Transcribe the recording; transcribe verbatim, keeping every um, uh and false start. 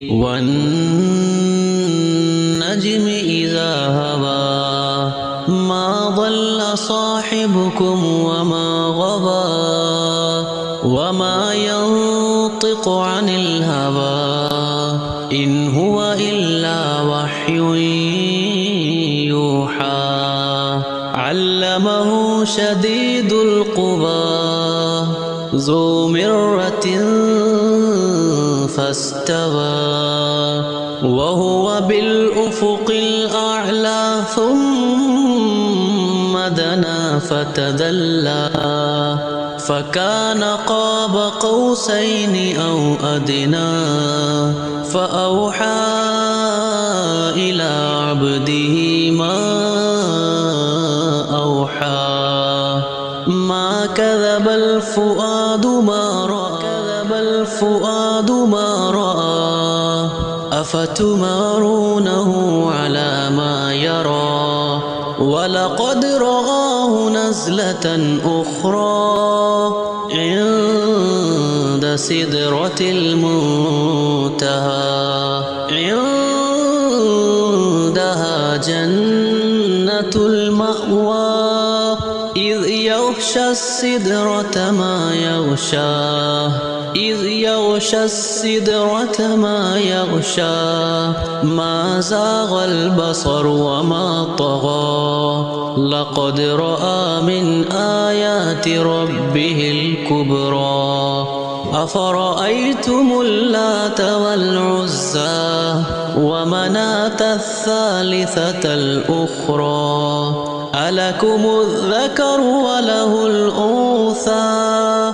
वन्नज्मि इज़ा हवा मा ضل साहिबुकुम वमा गवा वमा यंतिक़ु अनिल हवा इन हुवा इल्ला वह्युन यूहा अल्लमहु शदीदुल क़ुवा ज़ू मिर्रतिन फस्तवा वहुवा बिल उफ़ुक़िल अअला सुम्मा दना फ़तदल्ला फ़कान क़ाब क़ौसैनि औ अदना फ़अौहा इला अब्दिही मा औहा मा कज़बल फ़ुआदु मा रअा الفؤاد ما رأى أفتمارونه على ما يرى ولقد رآه نزلة أخرى عند سدرة المنتهى عندها جنة المأوى إذ يغشى السدرة ما يغشى إذ يغشى السدرة ما يغشى ما زاغ البصر وما طغى لقد رأى من آيات ربه الكبرى أفرأيتم اللات والعزى ومناة الثالثة الأخرى ألكم الذكر وله الأنثى